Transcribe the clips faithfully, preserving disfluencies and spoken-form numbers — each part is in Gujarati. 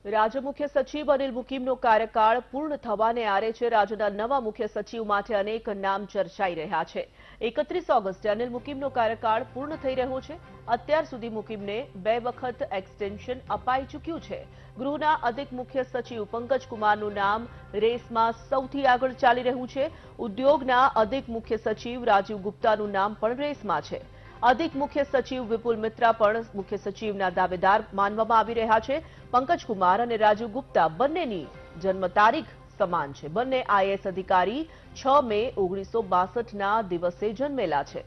રાજ્ય મુખ્ય સચિવ અનિલ મુકીમનો કાર્યકાળ પૂર્ણ થવાને આરે છે। રાજ્યના નવા મુખ્ય સચિવ માટે અનેક નામ ચર્ચાઈ રહ્યા છે। એકત્રીસ ઓગસ્ટે અનિલ મુકીમનો કાર્યકાળ પૂર્ણ થઈ રહ્યો છે। અત્યાર સુધી મુકીમને બે વખત એક્સટેન્શન અપાઈ ચૂક્યું છે। ગૃહના અધિક મુખ્ય સચિવ પંકજ કુમારનું નામ રેસમાં સૌથી આગળ ચાલી રહ્યું છે। ઉદ્યોગના અધિક મુખ્ય સચિવ રાજીવ ગુપ્તાનું નામ પણ રેસમાં છે। અધિક મુખ્ય સચિવ વિપુલ મિત્રા પણ મુખ્ય સચિવના દાવેદાર માનવામાં આવી રહ્યા છે। પંકજ કુમાર અને રાજીવ ગુપ્તા બંનેની જન્મ તારીખ સમાન છે। બંને આઈએએસ અધિકારી છ મે ઓગણીસો બાસઠના દિવસે જન્મેલા છે।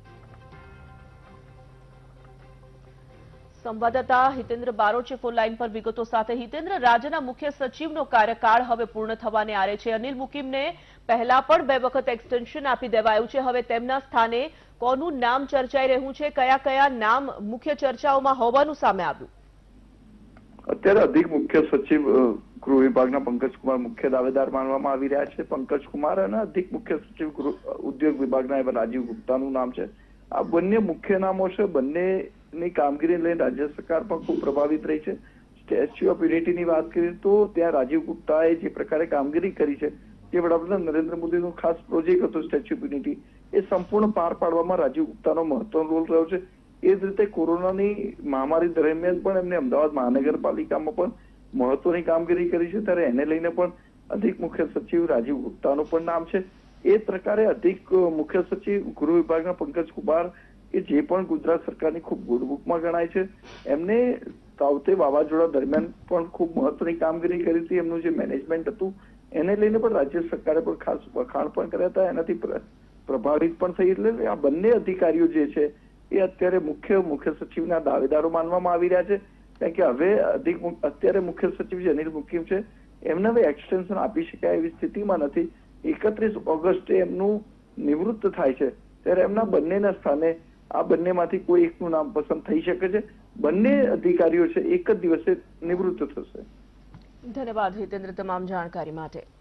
સંવાદદાતા હિતેન્દ્ર બારોટ છે ફોન લાઈન પર વિગતો સાથે। હિતેન્દ્ર, રાજ્યના મુખ્ય સચિવનો કાર્યકાળ હવે પૂર્ણ થવાને આરે છે। અનિલ મુકીમને પહેલા પણ બે વખત એક્સટેન્શન આપી દેવાયું છે। હવે તેમના સ્થાને કોનું નામ ચર્ચાઈ રહ્યું છે? કયા કયા નામ મુખ્ય ચર્ચાઓમાં હોવાનું સામે આવ્યું? અત્યારે અધિક મુખ્ય સચિવ ગૃહ વિભાગના પંકજ કુમાર મુખ્ય દાવેદાર માનવામાં આવી રહ્યા છે। પંકજ કુમાર અને અધિક મુખ્ય સચિવ ઉદ્યોગ વિભાગના એવા રાજીવ ગુપ્તાનું નામ છે। આ બંને મુખ્ય નામો છે। બંનેની કામગીરી લઈને રાજ્ય સરકાર પણ ખૂબ પ્રભાવિત રહી છે। સ્ટેચ્યુ ઓફ યુનિટીની વાત કરીએ તો ત્યાં રાજીવ ગુપ્તાએ જે પ્રકારે કામગીરી કરી છે, જે વડાપ્રધાન નરેન્દ્ર મોદીનો ખાસ પ્રોજેક્ટ હતો સ્ટેચ્યુ ઓફ યુનિટી, એ સંપૂર્ણ પાર પાડવામાં રાજીવ ગુપ્તાનો મહત્વનો રોલ રહ્યો છે। એ જ રીતે કોરોનાની મહામારી દરમિયાન પણ એમને અમદાવાદ મહાનગરપાલિકામાં પણ મહત્વની કામગીરી કરી છે, ત્યારે એને લઈને પણ અધિક મુખ્ય સચિવ રાજીવ ગુપ્તાનું પણ નામ છે। એ પ્રકારે અધિક મુખ્ય સચિવ ગૃહ વિભાગના પંકજ કુમાર એ જે પણ ગુજરાત સરકારની ખૂબ ગુડ બુકમાં ગણાય છે। એમને તાવતે વાવાઝોડા દરમિયાન પણ ખૂબ મહત્વની કામગીરી કરી હતી। એમનું જે મેનેજમેન્ટ હતું એને લઈને પણ રાજ્ય સરકારે પણ ખાસ વખાણ પણ કર્યા હતા, એનાથી પ્રભાવિત પણ થઈ। એટલે આ બંને અધિકારીઓ જે છે એ અત્યારે મુખ્ય મુખ્ય સચિવના દાવેદારો માનવામાં આવી રહ્યા છે, કારણ કે હવે અધિક અત્યારે મુખ્ય સચિવ જે અનિલ મુકીમ છે એમને હવે એક્સટેન્શન આપી શકાય એવી સ્થિતિમાં નથી। એકત્રીસ ઓગસ્ટે એમનું નિવૃત્ત થાય છે, ત્યારે એમના બંનેના સ્થાને આ બંનેમાંથી કોઈ એકનું નામ પસંદ થઈ શકે છે। બંને અધિકારીઓ છે એક જ દિવસે નિવૃત્ત થશે। ધન્યવાદ હિતેન્દ્ર તમામ જાણકારી માટે।